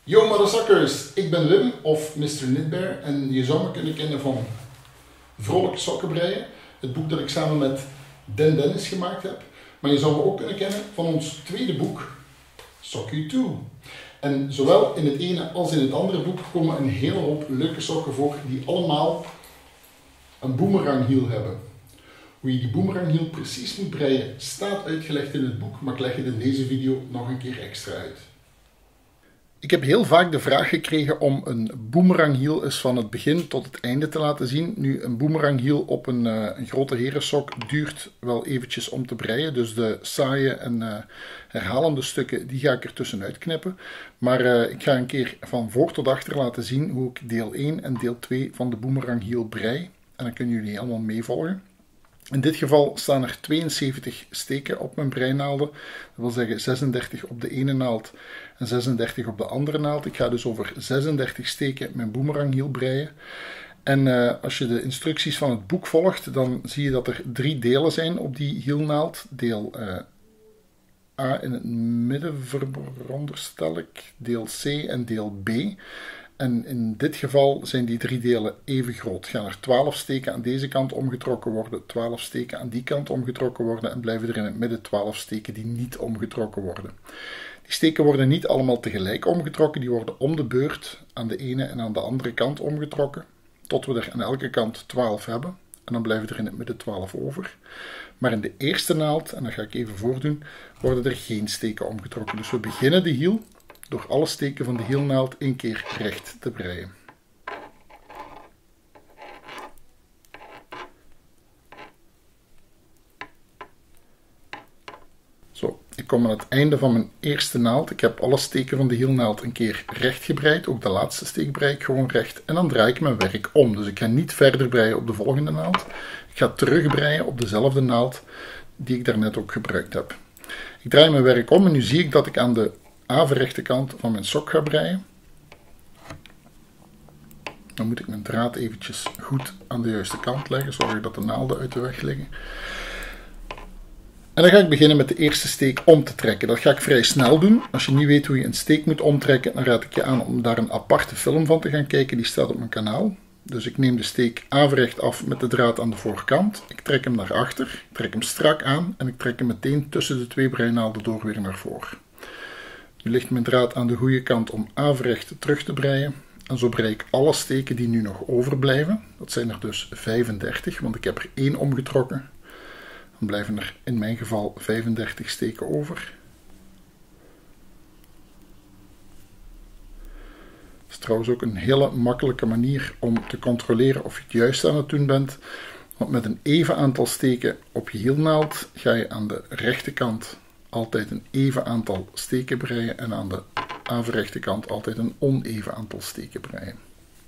Yo motherfuckers, ik ben Wim of Mr. Knitbear en je zou me kunnen kennen van Vrolijke Sokken Breien, het boek dat ik samen met Dennis gemaakt heb. Maar je zou me ook kunnen kennen van ons tweede boek, Sock You Too. En zowel in het ene als in het andere boek komen een hele hoop leuke sokken voor die allemaal een boomeranghiel hebben. Hoe je die boomeranghiel precies moet breien staat uitgelegd in het boek, maar ik leg het in deze video nog een keer extra uit. Ik heb heel vaak de vraag gekregen om een boomeranghiel eens van het begin tot het einde te laten zien. Nu, een boomeranghiel op een grote herensok duurt wel eventjes om te breien. Dus de saaie en herhalende stukken, die ga ik er tussenuit knippen. Maar ik ga een keer van voor tot achter laten zien hoe ik deel 1 en deel 2 van de boomeranghiel brei. En dan kunnen jullie allemaal meevolgen. In dit geval staan er 72 steken op mijn breinaalden. Dat wil zeggen 36 op de ene naald en 36 op de andere naald. Ik ga dus over 36 steken mijn boomeranghiel breien. En als je de instructies van het boek volgt, dan zie je dat er 3 delen zijn op die hielnaald. Deel A in het midden veronderstel ik, deel C en deel B. En in dit geval zijn die 3 delen even groot. Gaan er 12 steken aan deze kant omgetrokken worden, 12 steken aan die kant omgetrokken worden en blijven er in het midden 12 steken die niet omgetrokken worden. Die steken worden niet allemaal tegelijk omgetrokken, die worden om de beurt aan de ene en aan de andere kant omgetrokken, tot we er aan elke kant 12 hebben. En dan blijven er in het midden 12 over. Maar in de eerste naald, en dat ga ik even voordoen, worden er geen steken omgetrokken. Dus we beginnen de hiel door alle steken van de hielnaald 1 keer recht te breien. Zo, ik kom aan het einde van mijn eerste naald. Ik heb alle steken van de hielnaald 1 keer recht gebreid. Ook de laatste steek brei ik gewoon recht. En dan draai ik mijn werk om. Dus ik ga niet verder breien op de volgende naald. Ik ga terugbreien op dezelfde naald die ik daarnet ook gebruikt heb. Ik draai mijn werk om en nu zie ik dat ik aan de averechte kant van mijn sok ga breien. Dan moet ik mijn draad eventjes goed aan de juiste kant leggen, zorg dat de naalden uit de weg liggen. En dan ga ik beginnen met de eerste steek om te trekken. Dat ga ik vrij snel doen. Als je niet weet hoe je een steek moet omtrekken, dan raad ik je aan om daar een aparte film van te gaan kijken. Die staat op mijn kanaal. Dus ik neem de steek averecht af met de draad aan de voorkant. Ik trek hem naar achter, ik trek hem strak aan en ik trek hem meteen tussen de 2 breinaalden door weer naar voren. Nu ligt mijn draad aan de goede kant om averecht terug te breien. En zo brei ik alle steken die nu nog overblijven. Dat zijn er dus 35, want ik heb er 1 omgetrokken. Dan blijven er in mijn geval 35 steken over. Dat is trouwens ook een hele makkelijke manier om te controleren of je het juist aan het doen bent. Want met een even aantal steken op je hielnaald ga je aan de rechterkant altijd een even aantal steken breien en aan de averechte kant altijd een oneven aantal steken breien.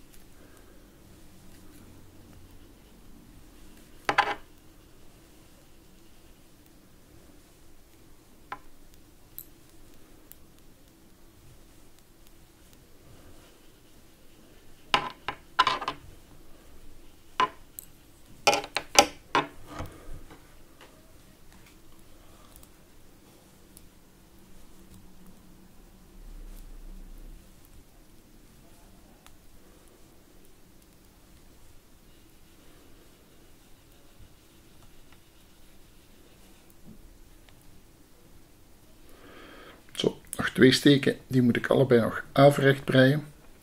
Zo, nog 2 steken, die moet ik allebei nog averecht breien.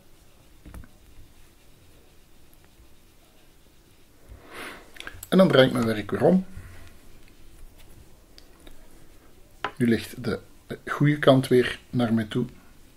En dan draai ik mijn werk weer om. Nu ligt de goede kant weer naar mij toe.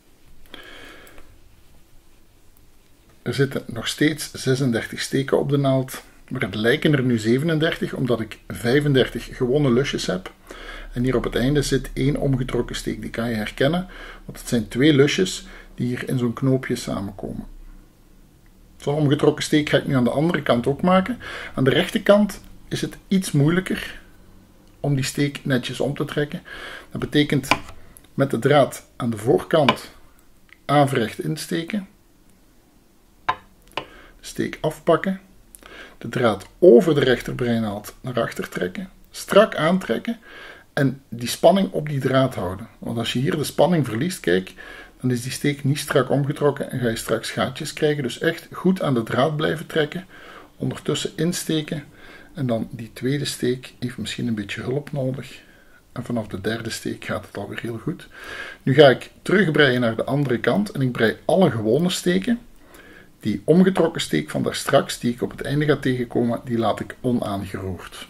Er zitten nog steeds 36 steken op de naald, maar het lijken er nu 37, omdat ik 35 gewone lusjes heb. En hier op het einde zit 1 omgetrokken steek, die kan je herkennen, want het zijn 2 lusjes die hier in zo'n knoopje samenkomen. Zo'n omgetrokken steek ga ik nu aan de andere kant ook maken. Aan de rechterkant is het iets moeilijker om die steek netjes om te trekken. Dat betekent met de draad aan de voorkant averecht insteken, de steek afpakken, de draad over de rechterbreinaald naar achter trekken, strak aantrekken en die spanning op die draad houden. Want als je hier de spanning verliest, kijk, dan is die steek niet strak omgetrokken en ga je straks gaatjes krijgen. Dus echt goed aan de draad blijven trekken, ondertussen insteken en dan die tweede steek heeft misschien een beetje hulp nodig. En vanaf de derde steek gaat het alweer heel goed. Nu ga ik terugbreien naar de andere kant en ik brei alle gewone steken. Die omgetrokken steek van daar straks, die ik op het einde ga tegenkomen, die laat ik onaangeroerd.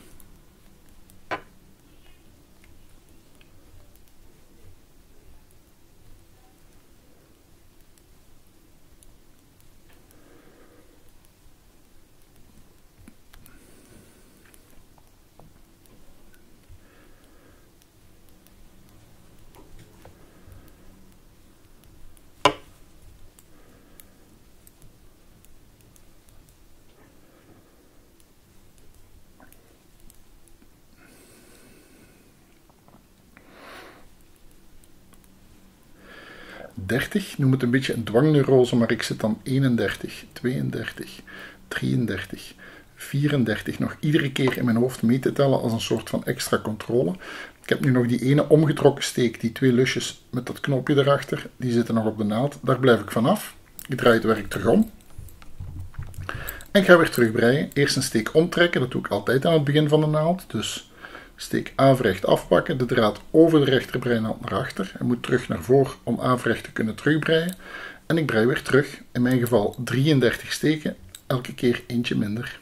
Noem het een beetje een dwangneurose, maar ik zit dan 31, 32, 33, 34 nog iedere keer in mijn hoofd mee te tellen als een soort van extra controle. Ik heb nu nog die ene omgetrokken steek, die 2 lusjes met dat knoopje erachter, die zitten nog op de naald. Daar blijf ik vanaf. Ik draai het werk terug om. En ik ga weer terugbreien. Eerst een steek omtrekken, dat doe ik altijd aan het begin van de naald. Dus steek averecht afpakken, de draad over de rechterbreinaald naar achter. Hij moet terug naar voren om averecht te kunnen terugbreien. En ik brei weer terug, in mijn geval 33 steken, elke keer eentje minder.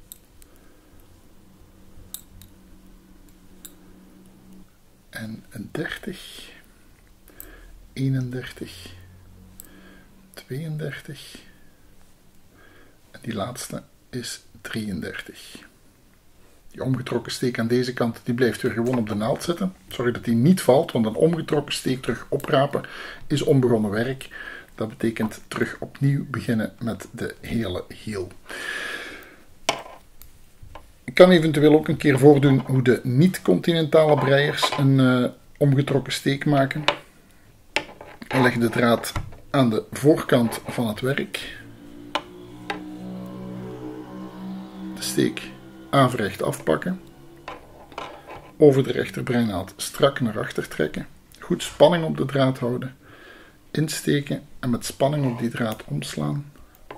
En een 30, 31, 32 en die laatste is 33. Die omgetrokken steek aan deze kant, die blijft weer gewoon op de naald zitten. Zorg dat die niet valt, want een omgetrokken steek terug oprapen is onbegonnen werk. Dat betekent terug opnieuw beginnen met de hele hiel. Ik kan eventueel ook een keer voordoen hoe de niet-continentale breiers een omgetrokken steek maken. Ik leg de draad aan de voorkant van het werk. De steek averecht afpakken. Over de rechterbreinaald strak naar achter trekken. Goed spanning op de draad houden. Insteken en met spanning op die draad omslaan.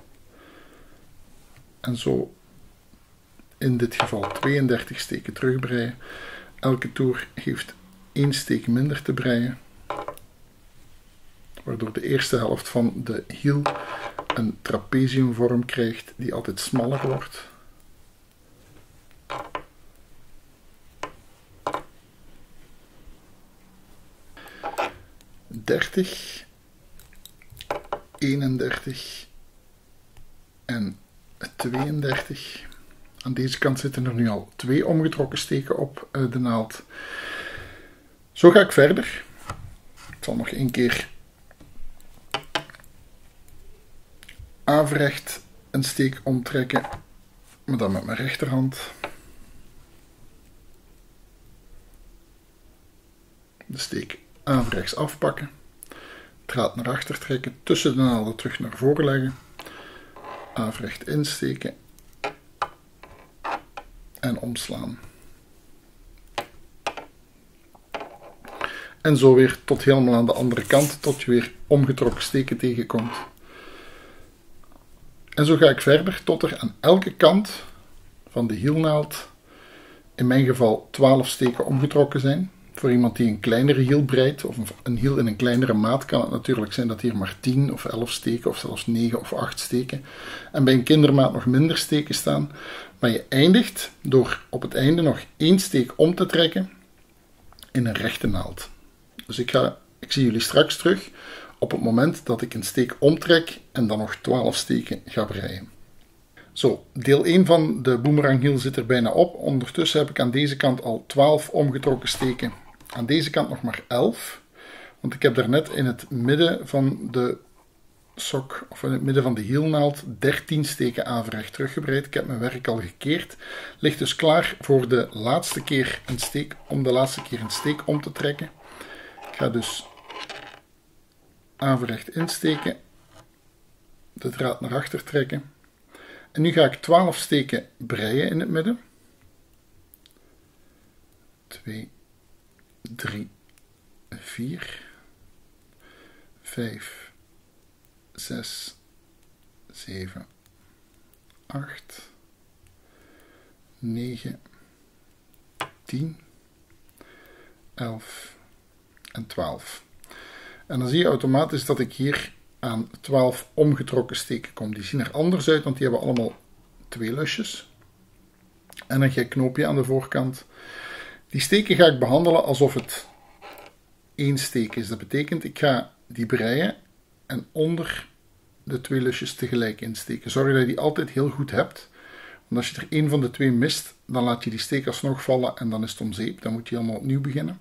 En zo in dit geval 32 steken terugbreien. Elke toer heeft 1 steek minder te breien. Waardoor de eerste helft van de hiel een trapeziumvorm krijgt die altijd smaller wordt. ...30, 31 en 32. Aan deze kant zitten er nu al 2 omgetrokken steken op de naald. Zo ga ik verder. Ik zal nog 1 keer averecht een steek omtrekken, maar dan met mijn rechterhand. De steek averechts afpakken, draad naar achter trekken, tussen de naalden terug naar voren leggen, averecht insteken en omslaan. En zo weer tot helemaal aan de andere kant, tot je weer omgetrokken steken tegenkomt. En zo ga ik verder tot er aan elke kant van de hielnaald, in mijn geval 12 steken omgetrokken zijn. Voor iemand die een kleinere hiel breidt, of een hiel in een kleinere maat, kan het natuurlijk zijn dat hier maar 10 of 11 steken, of zelfs 9 of 8 steken. En bij een kindermaat nog minder steken staan. Maar je eindigt door op het einde nog 1 steek om te trekken in een rechte naald. Dus ik zie jullie straks terug op het moment dat ik een steek omtrek en dan nog 12 steken ga breien. Zo, deel 1 van de boomeranghiel zit er bijna op. Ondertussen heb ik aan deze kant al 12 omgetrokken steken. Aan deze kant nog maar 11. Want ik heb daarnet in het midden van de sok, of in het midden van de hielnaald, 13 steken averecht teruggebreid. Ik heb mijn werk al gekeerd. Ligt dus klaar voor de laatste keer een steek, om de laatste keer een steek om te trekken. Ik ga dus averecht insteken, de draad naar achter trekken. En nu ga ik 12 steken breien in het midden. 2, 3, 4, 5, 6, 7, 8, 9, 10, 11 en 12. En dan zie je automatisch dat ik hier aan 12 omgetrokken steken kom. Die zien er anders uit, want die hebben allemaal 2 lusjes. En een gek knoopje aan de voorkant. Die steken ga ik behandelen alsof het 1 steek is. Dat betekent, ik ga die breien en onder de 2 lusjes tegelijk insteken. Zorg dat je die altijd heel goed hebt. Want als je er 1 van de 2 mist, dan laat je die steek alsnog vallen en dan is het om zeep. Dan moet je helemaal opnieuw beginnen.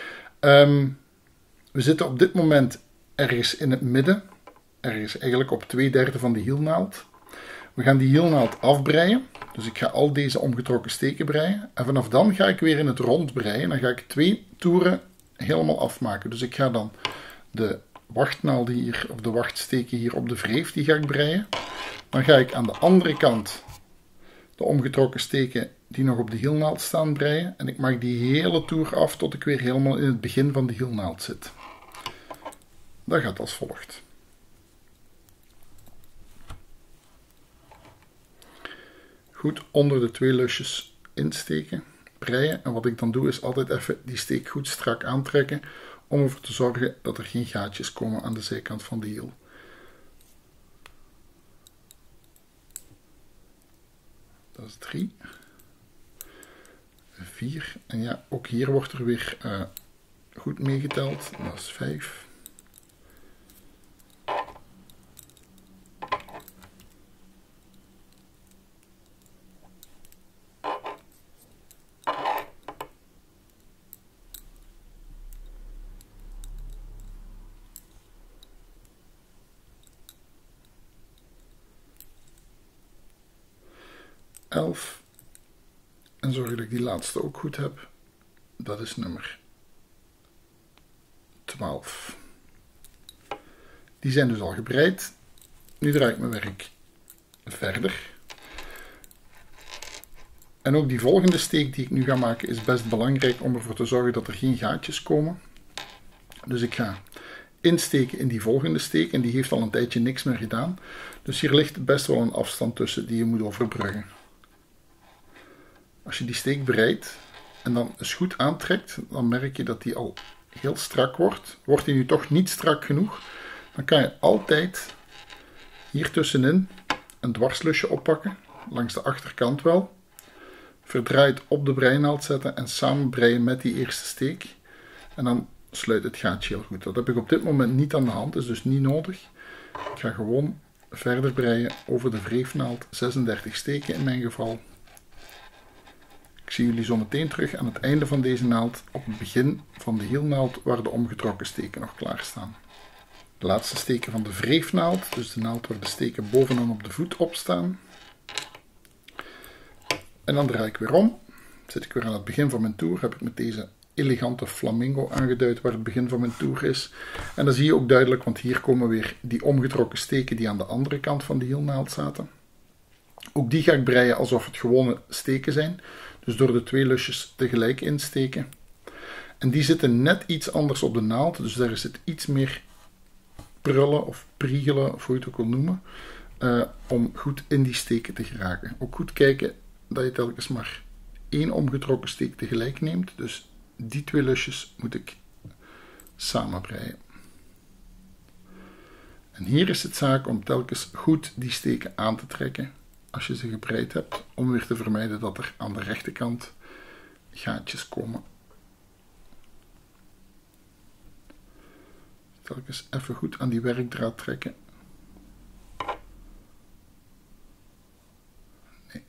We zitten op dit moment ergens in het midden. Ergens eigenlijk op 2/3 van de hielnaald. We gaan die hielnaald afbreien. Dus ik ga al deze omgetrokken steken breien. En vanaf dan ga ik weer in het rond breien. Dan ga ik 2 toeren helemaal afmaken. Dus ik ga dan de wachtnaalden hier, of de wachtsteken hier op de wreef, die ga ik breien. Dan ga ik aan de andere kant de omgetrokken steken die nog op de hielnaald staan breien. En ik maak die hele toer af tot ik weer helemaal in het begin van de hielnaald zit. Dat gaat als volgt. Goed onder de 2 lusjes insteken, breien. En wat ik dan doe is altijd even die steek goed strak aantrekken om ervoor te zorgen dat er geen gaatjes komen aan de zijkant van de hiel. Dat is 3. 4. En ja, ook hier wordt er weer goed meegeteld. Dat is 5. 11. En zorg dat ik die laatste ook goed heb. Dat is nummer 12. Die zijn dus al gebreid. Nu draai ik mijn werk verder. En ook die volgende steek die ik nu ga maken is best belangrijk om ervoor te zorgen dat er geen gaatjes komen. Dus ik ga insteken in die volgende steek en die heeft al een tijdje niks meer gedaan. Dus hier ligt best wel een afstand tussen die je moet overbruggen. Als je die steek breidt en dan eens goed aantrekt, dan merk je dat die al heel strak wordt. Wordt die nu toch niet strak genoeg, dan kan je altijd hier tussenin een dwarslusje oppakken, langs de achterkant wel. Verdraaid op de breinaald zetten en samen breien met die eerste steek. En dan sluit het gaatje heel goed. Dat heb ik op dit moment niet aan de hand, is dus niet nodig. Ik ga gewoon verder breien over de wreefnaald, 36 steken in mijn geval. Ik zie jullie zo meteen terug aan het einde van deze naald, op het begin van de hielnaald, waar de omgetrokken steken nog klaar staan. De laatste steken van de wreefnaald, dus de naald waar de steken bovenaan op de voet op staan. En dan draai ik weer om. Zit ik weer aan het begin van mijn toer. Heb ik met deze elegante flamingo aangeduid waar het begin van mijn toer is. En dan zie je ook duidelijk, want hier komen weer die omgetrokken steken die aan de andere kant van de hielnaald zaten. Ook die ga ik breien alsof het gewone steken zijn. Dus door de 2 lusjes tegelijk insteken. En die zitten net iets anders op de naald. Dus daar zit iets meer prullen of priegelen, of hoe je het ook wil noemen. Om goed in die steken te geraken. Ook goed kijken dat je telkens maar 1 omgetrokken steek tegelijk neemt. Dus die 2 lusjes moet ik samen breien. En hier is het zaak om telkens goed die steken aan te trekken als je ze gebreid hebt, om weer te vermijden dat er aan de rechterkant gaatjes komen. Telkens even goed aan die werkdraad trekken. Nee.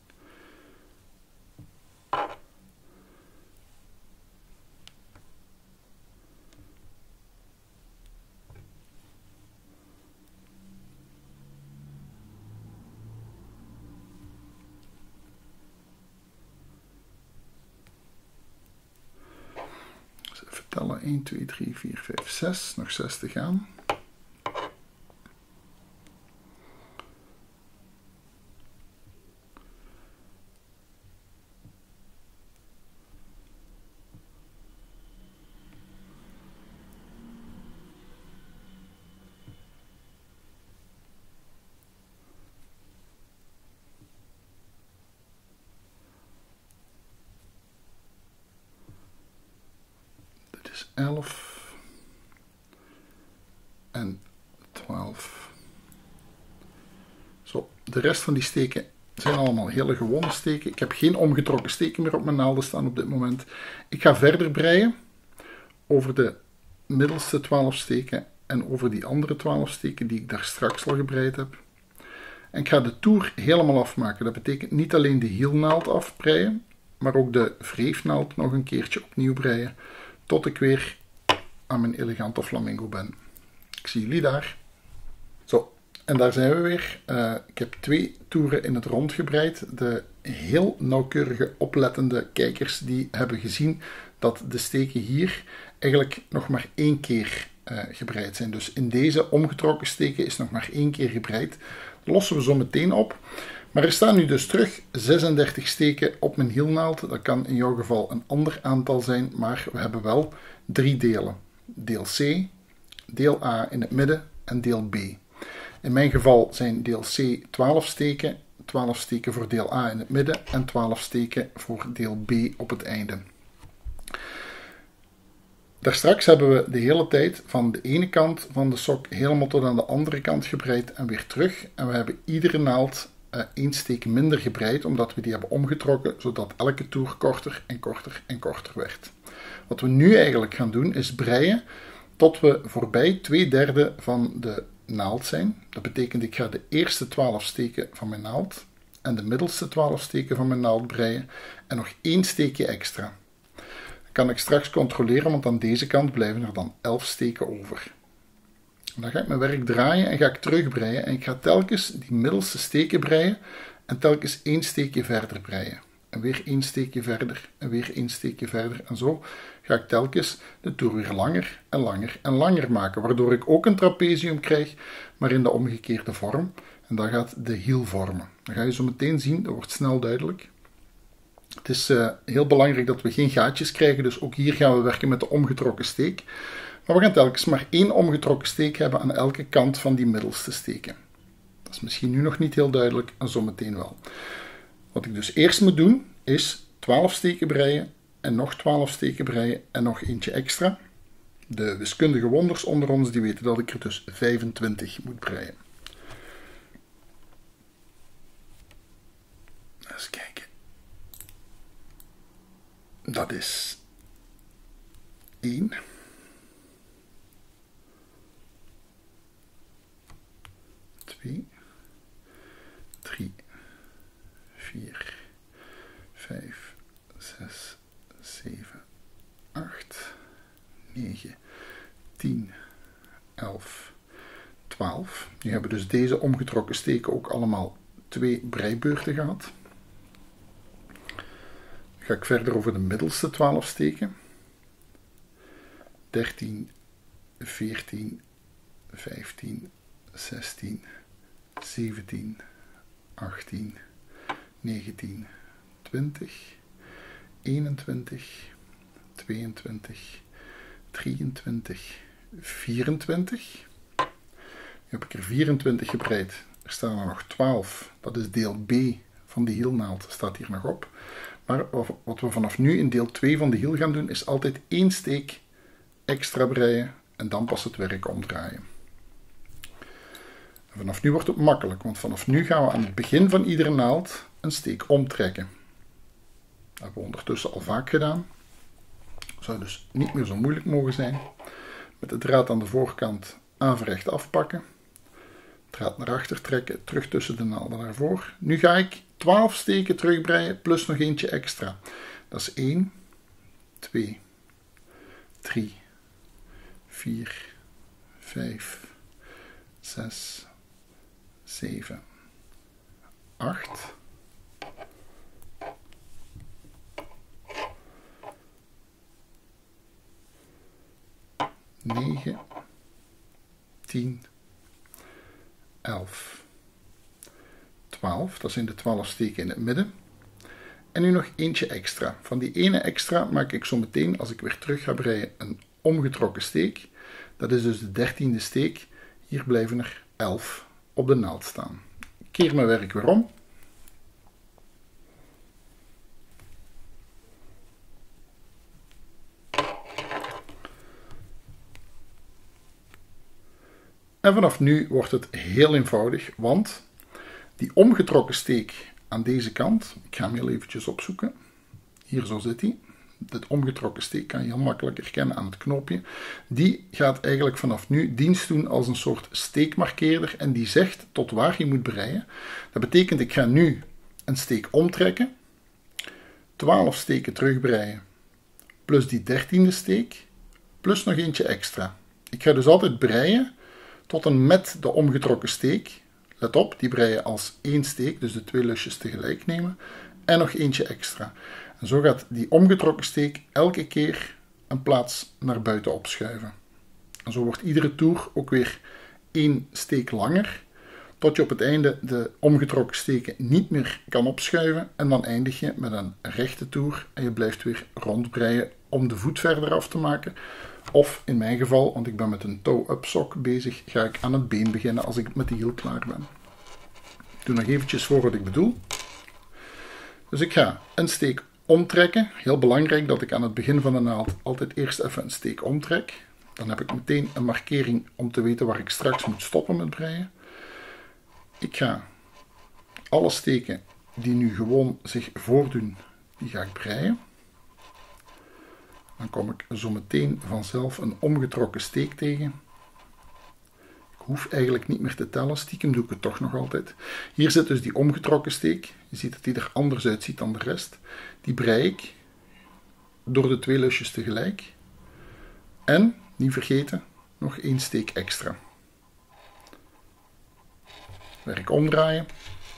Even tellen, 1, 2, 3, 4, 5, 6, nog 6 te gaan. is 11 en 12. Zo, de rest van die steken zijn allemaal hele gewone steken. Ik heb geen omgetrokken steken meer op mijn naalden staan op dit moment. Ik ga verder breien over de middelste 12 steken en over die andere 12 steken die ik daar straks al gebreid heb. En ik ga de toer helemaal afmaken. Dat betekent niet alleen de hielnaald afbreien, maar ook de wreefnaald nog een keertje opnieuw breien, tot ik weer aan mijn elegante flamingo ben. Ik zie jullie daar. Zo, en daar zijn we weer. Ik heb 2 toeren in het rond gebreid. De heel nauwkeurige, oplettende kijkers die hebben gezien dat de steken hier eigenlijk nog maar 1 keer gebreid zijn. Dus in deze omgetrokken steken is nog maar 1 keer gebreid. Dat lossen we zo meteen op. Maar er staan nu dus terug 36 steken op mijn hielnaald. Dat kan in jouw geval een ander aantal zijn, maar we hebben wel 3 delen. Deel C, deel A in het midden en deel B. In mijn geval zijn deel C 12 steken, 12 steken voor deel A in het midden en 12 steken voor deel B op het einde. Daarstraks hebben we de hele tijd van de ene kant van de sok helemaal tot aan de andere kant gebreid en weer terug. En we hebben iedere naald 1 steek minder gebreid, omdat we die hebben omgetrokken, zodat elke toer korter en korter en korter werd. Wat we nu eigenlijk gaan doen, is breien tot we voorbij 2/3 van de naald zijn. Dat betekent, ik ga de eerste 12 steken van mijn naald en de middelste 12 steken van mijn naald breien en nog 1 steekje extra. Dat kan ik straks controleren, want aan deze kant blijven er dan 11 steken over. Dan ga ik mijn werk draaien en ga ik terugbreien en ik ga telkens die middelste steken breien en telkens 1 steekje verder breien. En weer 1 steekje verder en weer 1 steekje verder. En zo ga ik telkens de toer weer langer en langer en langer maken. Waardoor ik ook een trapezium krijg, maar in de omgekeerde vorm. En dat gaat de hiel vormen. Dat ga je zo meteen zien, dat wordt snel duidelijk. Het is heel belangrijk dat we geen gaatjes krijgen, dus ook hier gaan we werken met de omgetrokken steek. Maar we gaan telkens maar 1 omgetrokken steek hebben aan elke kant van die middelste steken. Dat is misschien nu nog niet heel duidelijk, en zo meteen wel. Wat ik dus eerst moet doen, is 12 steken breien en nog 12 steken breien en nog eentje extra. De wiskundige wonders onder ons die weten dat ik er dus 25 moet breien. Eens kijken. Dat is 1. 2, 3, 4, 5, 6, 7, 8, 9, 10, 11, 12. Nu hebben dus deze omgetrokken steken ook allemaal 2 breibeurten gehad. Dan ga ik verder over de middelste 12 steken. 13, 14, 15, 16, 17, 18, 19, 20, 21, 22, 23, 24. Nu heb ik er 24 gebreid. Er staan er nog 12. Dat is deel B van de hielnaald. Staat hier nog op. Maar wat we vanaf nu in deel 2 van de hiel gaan doen, is altijd 1 steek extra breien en dan pas het werk omdraaien. En vanaf nu wordt het makkelijk, want vanaf nu gaan we aan het begin van iedere naald een steek omtrekken. Dat hebben we ondertussen al vaak gedaan. Zou dus niet meer zo moeilijk mogen zijn. Met de draad aan de voorkant averecht afpakken. Draad naar achter trekken, terug tussen de naalden naar voren. Nu ga ik 12 steken terugbreien plus nog eentje extra. Dat is 1, 2, 3, 4, 5, 6, 7, 8, 9, 10, 11, 12. Dat zijn de 12 steken in het midden. En nu nog eentje extra. Van die ene extra maak ik zo meteen, als ik weer terug ga breien, een omgetrokken steek. Dat is dus de 13e steek. Hier blijven er 11 op de naald staan. Ik keer mijn werk weer om. En vanaf nu wordt het heel eenvoudig, want die omgetrokken steek aan deze kant, ik ga hem heel eventjes opzoeken, hier zo zit hij. Dit omgetrokken steek kan je heel makkelijk herkennen aan het knoopje. Die gaat eigenlijk vanaf nu dienst doen als een soort steekmarkeerder en die zegt tot waar je moet breien. Dat betekent, ik ga nu een steek omtrekken, 12 steken terugbreien, plus die 13e steek, plus nog eentje extra. Ik ga dus altijd breien tot en met de omgetrokken steek. Let op, die breien als één steek, dus de 2 lusjes tegelijk nemen, en nog eentje extra. En zo gaat die omgetrokken steek elke keer een plaats naar buiten opschuiven. En zo wordt iedere toer ook weer 1 steek langer, tot je op het einde de omgetrokken steken niet meer kan opschuiven. En dan eindig je met een rechte toer en je blijft weer rondbreien om de voet verder af te maken. Of in mijn geval, want ik ben met een toe-up sok bezig, ga ik aan het been beginnen als ik met de hiel klaar ben. Ik doe nog eventjes voor wat ik bedoel. Dus ik ga een steek omtrekken. Heel belangrijk dat ik aan het begin van de naald altijd eerst even een steek omtrek. Dan heb ik meteen een markering om te weten waar ik straks moet stoppen met breien. Ik ga alle steken die nu gewoon zich voordoen, die ga ik breien. Dan kom ik zo meteen vanzelf een omgetrokken steek tegen. Ik hoef eigenlijk niet meer te tellen, stiekem doe ik het toch nog altijd. Hier zit dus die omgetrokken steek. Je ziet dat die er anders uitziet dan de rest. Die brei ik door de 2 lusjes tegelijk. En, niet vergeten, nog 1 steek extra. Werk omdraaien.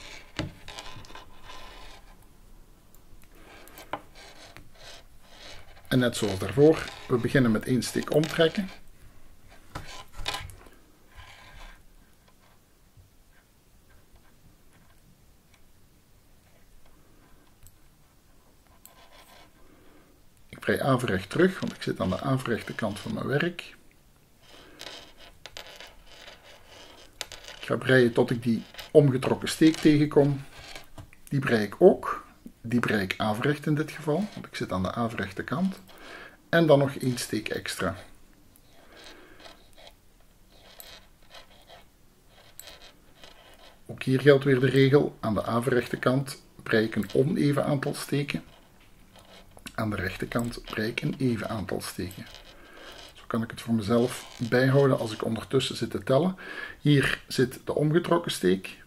En net zoals daarvoor, we beginnen met 1 steek omtrekken. Ik brei averecht terug, want ik zit aan de averechte kant van mijn werk. Ik ga breien tot ik die omgetrokken steek tegenkom. Die brei ik ook. Die brei ik averecht in dit geval, want ik zit aan de averechte kant. En dan nog 1 steek extra. Ook hier geldt weer de regel. Aan de averechte kant brei ik een oneven aantal steken. Aan de rechterkant brei ik een even aantal steken. Zo kan ik het voor mezelf bijhouden als ik ondertussen zit te tellen. Hier zit de omgetrokken steek.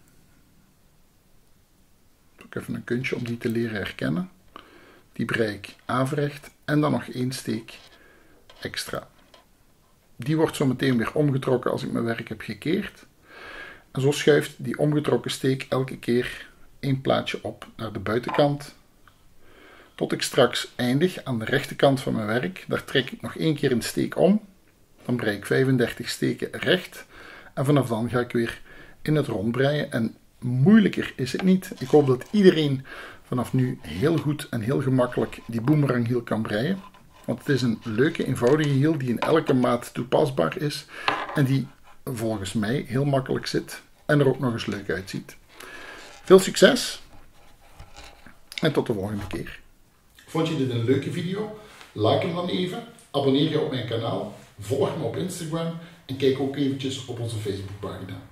Ook even een kuntje om die te leren herkennen. Die brei ik averecht en dan nog 1 steek extra. Die wordt zo meteen weer omgetrokken als ik mijn werk heb gekeerd. En zo schuift die omgetrokken steek elke keer 1 plaatje op naar de buitenkant. Tot ik straks eindig aan de rechterkant van mijn werk. Daar trek ik nog 1 keer een steek om. Dan brei ik 35 steken recht. En vanaf dan ga ik weer in het rond breien. En moeilijker is het niet. Ik hoop dat iedereen vanaf nu heel goed en heel gemakkelijk die boomeranghiel kan breien. Want het is een leuke, eenvoudige hiel die in elke maat toepasbaar is. En die volgens mij heel makkelijk zit. En er ook nog eens leuk uitziet. Veel succes. En tot de volgende keer. Vond je dit een leuke video? Like hem dan even. Abonneer je op mijn kanaal. Volg me op Instagram. En kijk ook eventjes op onze Facebookpagina.